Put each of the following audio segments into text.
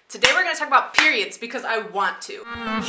Today we're going to talk about periods because I want to.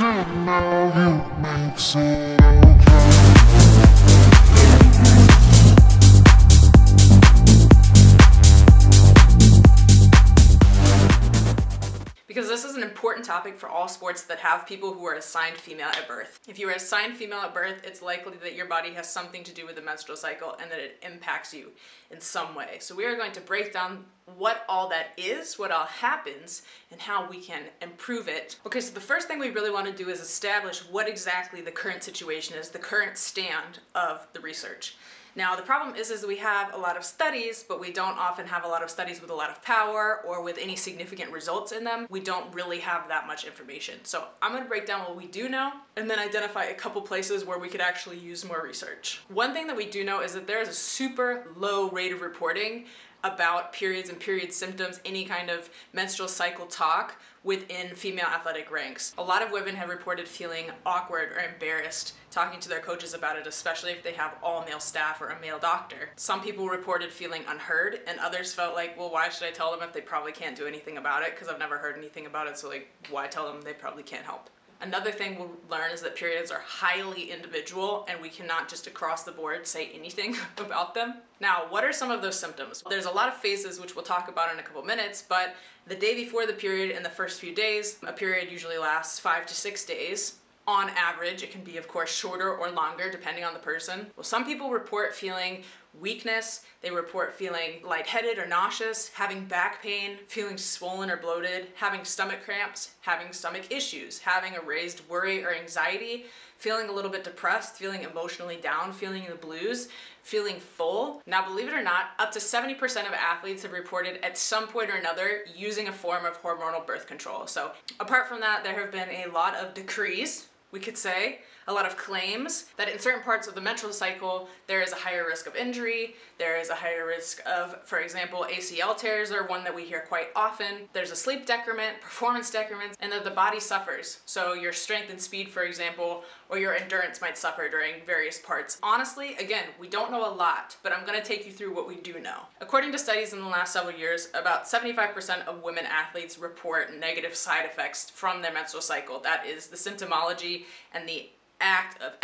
Because this is an important topic for all sports that have people who are assigned female at birth. If you are assigned female at birth, it's likely that your body has something to do with the menstrual cycle and that it impacts you in some way. So we are going to break down what all that is, what all happens, and how we can improve it. Okay, so the first thing we really want to do is establish what exactly the current situation is, the current stand of the research. Now, the problem is we have a lot of studies, but we don't often have a lot of studies with a lot of power or with any significant results in them. We don't really have that much information. So I'm going to break down what we do know and then identify a couple places where we could actually use more research. One thing that we do know is that there is a super low rate of reporting about periods and period symptoms, any kind of menstrual cycle talk within female athletic ranks. A lot of women have reported feeling awkward or embarrassed talking to their coaches about it, especially if they have all male staff or a male doctor. Some people reported feeling unheard, and others felt like, well, why should I tell them if they probably can't do anything about it? Because I've never heard anything about it, so like, why tell them? They probably can't help. Another thing we'll learn is that periods are highly individual and we cannot just across the board say anything about them. Now, what are some of those symptoms? There's a lot of phases which we'll talk about in a couple minutes, but the day before the period and the first few days, a period usually lasts 5 to 6 days. On average, it can be, of course, shorter or longer depending on the person. Well, some people report feeling weakness, they report feeling lightheaded or nauseous, having back pain, feeling swollen or bloated, having stomach cramps, having stomach issues, having a raised worry or anxiety, feeling a little bit depressed, feeling emotionally down, feeling the blues, feeling full. Now, believe it or not, up to 70% of athletes have reported at some point or another using a form of hormonal birth control. So apart from that, there have been a lot of decrees, we could say, a lot of claims that in certain parts of the menstrual cycle, there is a higher risk of injury, there is a higher risk of, for example, ACL tears are one that we hear quite often. There's a sleep decrement, performance decrements, and that the body suffers. So your strength and speed, for example, or your endurance might suffer during various parts. Honestly, again, we don't know a lot, but I'm gonna take you through what we do know. According to studies in the last several years, about 75% of women athletes report negative side effects from their menstrual cycle. That is the symptomology and the act of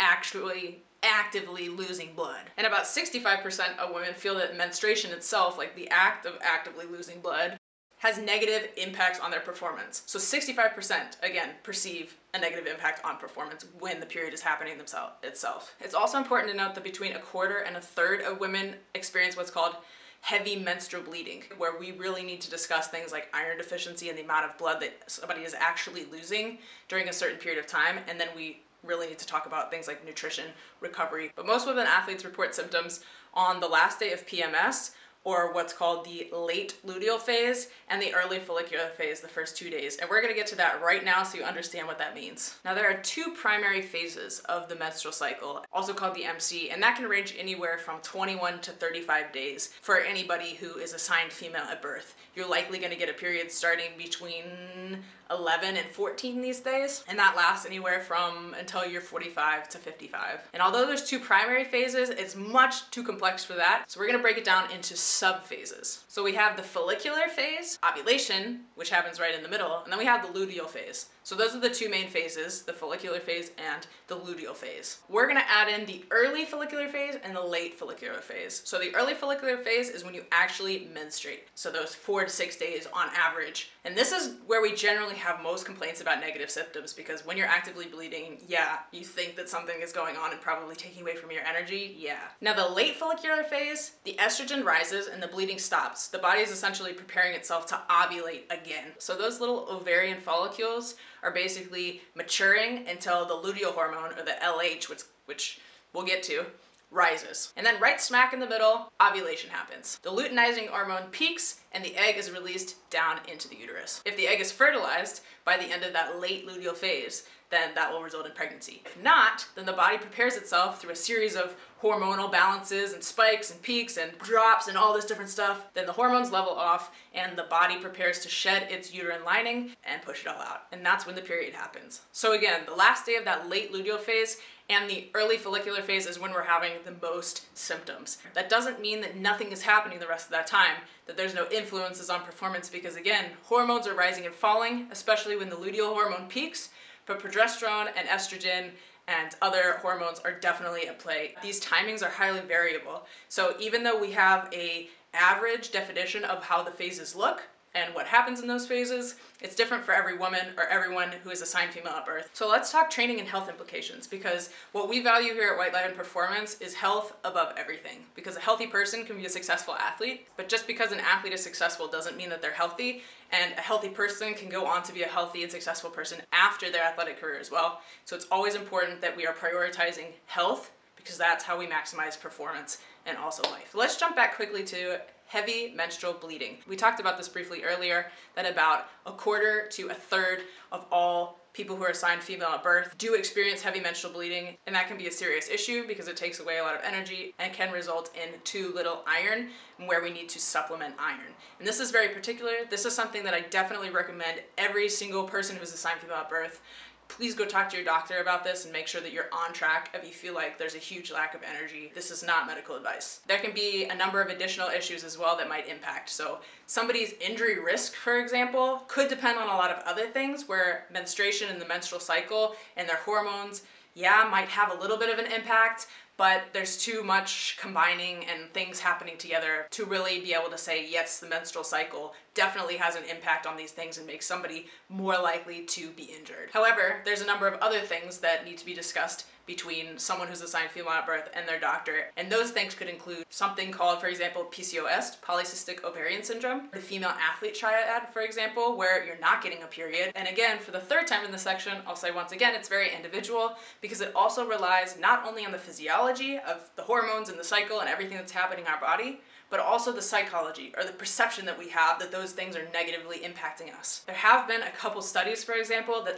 actively losing blood. And about 65% of women feel that menstruation itself, like the act of actively losing blood, has negative impacts on their performance. So 65%, again, perceive a negative impact on performance when the period is happening itself. It's also important to note that between a quarter and a third of women experience what's called heavy menstrual bleeding, where we really need to discuss things like iron deficiency and the amount of blood that somebody is actually losing during a certain period of time, and then we really need to talk about things like nutrition, recovery. But most women athletes report symptoms on the last day of PMS, or what's called the late luteal phase, and the early follicular phase, the first 2 days. And we're gonna get to that right now so you understand what that means. Now, there are two primary phases of the menstrual cycle, also called the MC, and that can range anywhere from 21 to 35 days for anybody who is assigned female at birth. You're likely gonna get a period starting between 11 and 14 these days, and that lasts anywhere from until you're 45 to 55. And although there's two primary phases, it's much too complex for that, so we're gonna break it down into sub-phases. So we have the follicular phase, ovulation, which happens right in the middle, and then we have the luteal phase. So those are the two main phases, the follicular phase and the luteal phase. We're gonna add in the early follicular phase and the late follicular phase. So the early follicular phase is when you actually menstruate. So those 4 to 6 days on average. And this is where we generally have most complaints about negative symptoms, because when you're actively bleeding, yeah, you think that something is going on and probably taking away from your energy, yeah. Now the late follicular phase, the estrogen rises and the bleeding stops. The body is essentially preparing itself to ovulate again. So those little ovarian follicles are basically maturing until the luteal hormone, or the LH, which we'll get to, rises. And then right smack in the middle, ovulation happens. The luteinizing hormone peaks and the egg is released down into the uterus. If the egg is fertilized by the end of that late luteal phase, then that will result in pregnancy. If not, then the body prepares itself through a series of hormonal balances and spikes and peaks and drops and all this different stuff. Then the hormones level off and the body prepares to shed its uterine lining and push it all out. And that's when the period happens. So again, the last day of that late luteal phase and the early follicular phase is when we're having the most symptoms. That doesn't mean that nothing is happening the rest of that time, that there's no influences on performance, because again, hormones are rising and falling, especially when the luteal hormone peaks, but progesterone and estrogen and other hormones are definitely at play. These timings are highly variable. So even though we have an average definition of how the phases look and what happens in those phases, it's different for every woman or everyone who is assigned female at birth. So let's talk training and health implications, because what we value here at White Lion Performance is health above everything. Because a healthy person can be a successful athlete, but just because an athlete is successful doesn't mean that they're healthy, and a healthy person can go on to be a healthy and successful person after their athletic career as well. So it's always important that we are prioritizing health, because that's how we maximize performance and also life. Let's jump back quickly to heavy menstrual bleeding. We talked about this briefly earlier, that about a quarter to a third of all people who are assigned female at birth do experience heavy menstrual bleeding, and that can be a serious issue because it takes away a lot of energy and can result in too little iron, where we need to supplement iron. And this is very particular. This is something that I definitely recommend every single person who's assigned female at birth. Please go talk to your doctor about this and make sure that you're on track if you feel like there's a huge lack of energy. This is not medical advice. There can be a number of additional issues as well that might impact. So somebody's injury risk, for example, could depend on a lot of other things, where menstruation and the menstrual cycle and their hormones, yeah, might have a little bit of an impact, but there's too much combining and things happening together to really be able to say, yes, the menstrual cycle definitely has an impact on these things and makes somebody more likely to be injured. However, there's a number of other things that need to be discussed between someone who's assigned female at birth and their doctor, and those things could include something called, for example, PCOS, polycystic ovarian syndrome, the female athlete triad, for example, where you're not getting a period. And again, for the third time in this section, I'll say once again, it's very individual, because it also relies not only on the physiology of the hormones and the cycle and everything that's happening in our body, but also the psychology, or the perception that we have that those things are negatively impacting us. There have been a couple studies, for example, that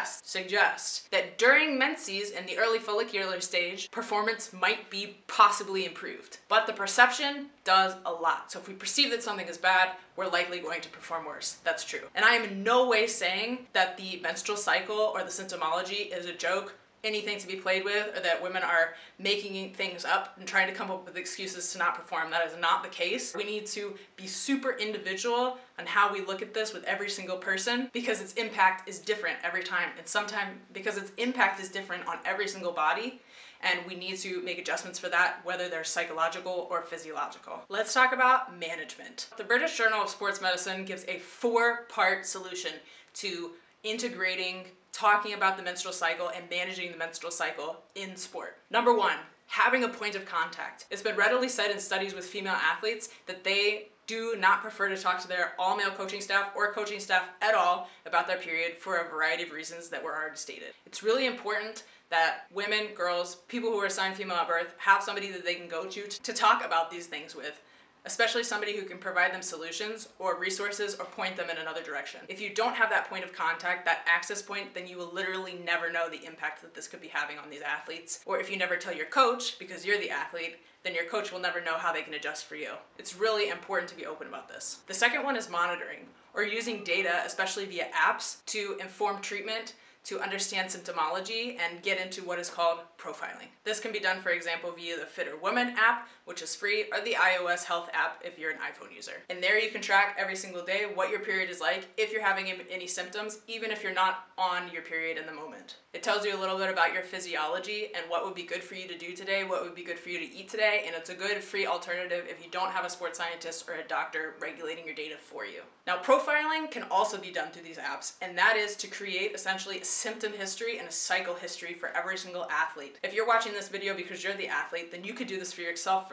suggest that during menses in the early follicular stage, performance might be possibly improved. But the perception does a lot. So if we perceive that something is bad, we're likely going to perform worse. That's true. And I am in no way saying that the menstrual cycle or the symptomology is a joke, anything to be played with, or that women are making things up and trying to come up with excuses to not perform. That is not the case. We need to be super individual on how we look at this with every single person, because its impact is different every time, and sometimes because its impact is different on every single body, and we need to make adjustments for that, whether they're psychological or physiological. Let's talk about management. The British Journal of Sports Medicine gives a 4-part solution to integrating talking about the menstrual cycle and managing the menstrual cycle in sport. Number 1, having a point of contact. It's been readily said in studies with female athletes that they do not prefer to talk to their all-male coaching staff or coaching staff at all about their period for a variety of reasons that were already stated. It's really important that women, girls, people who are assigned female at birth have somebody that they can go to talk about these things with, especially somebody who can provide them solutions or resources or point them in another direction. If you don't have that point of contact, that access point, then you will literally never know the impact that this could be having on these athletes. Or if you never tell your coach, because you're the athlete, then your coach will never know how they can adjust for you. It's really important to be open about this. The second one is monitoring, or using data, especially via apps, to inform treatment, to understand symptomology and get into what is called profiling. This can be done, for example, via the FitrWoman app, which is free, or the iOS Health app if you're an iPhone user. And there you can track every single day what your period is like, if you're having any symptoms, even if you're not on your period in the moment. It tells you a little bit about your physiology and what would be good for you to do today, what would be good for you to eat today, and it's a good free alternative if you don't have a sports scientist or a doctor regulating your data for you. Now, profiling can also be done through these apps, and that is to create essentially a symptom history and a cycle history for every single athlete. If you're watching this video because you're the athlete, then you could do this for yourself, for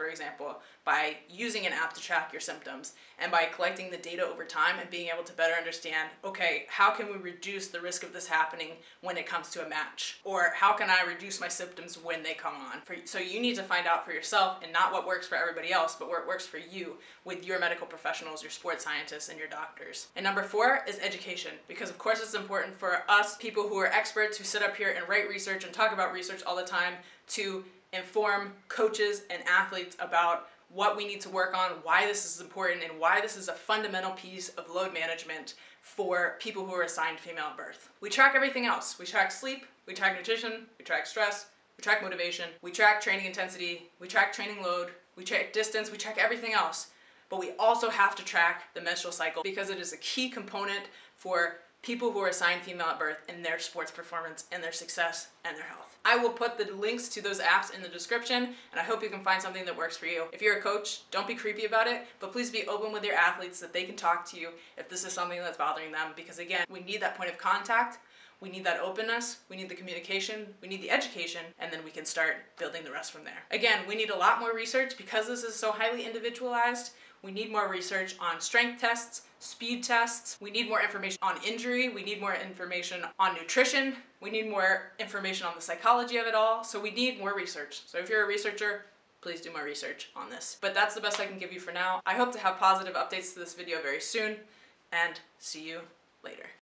for example, by using an app to track your symptoms and by collecting the data over time and being able to better understand, okay, how can we reduce the risk of this happening when it comes to a match? Or how can I reduce my symptoms when they come on? So you need to find out for yourself, and not what works for everybody else, but what works for you with your medical professionals, your sports scientists, and your doctors. And number 4 is education, because of course it's important for us, people who are experts who sit up here and write research and talk about research all the time, to inform coaches and athletes about what we need to work on, why this is important, and why this is a fundamental piece of load management for people who are assigned female at birth. We track everything else. We track sleep, we track nutrition, we track stress, we track motivation, we track training intensity, we track training load, we track distance, we track everything else. But we also have to track the menstrual cycle because it is a key component for people who are assigned female at birth in their sports performance and their success and their health. I will put the links to those apps in the description, and I hope you can find something that works for you. If you're a coach, don't be creepy about it, but please be open with your athletes that they can talk to you if this is something that's bothering them, because again, we need that point of contact, we need that openness, we need the communication, we need the education, and then we can start building the rest from there. Again, we need a lot more research because this is so highly individualized. We need more research on strength tests, speed tests. We need more information on injury. We need more information on nutrition. We need more information on the psychology of it all. So we need more research. So if you're a researcher, please do more research on this. But that's the best I can give you for now. I hope to have positive updates to this video very soon, and see you later.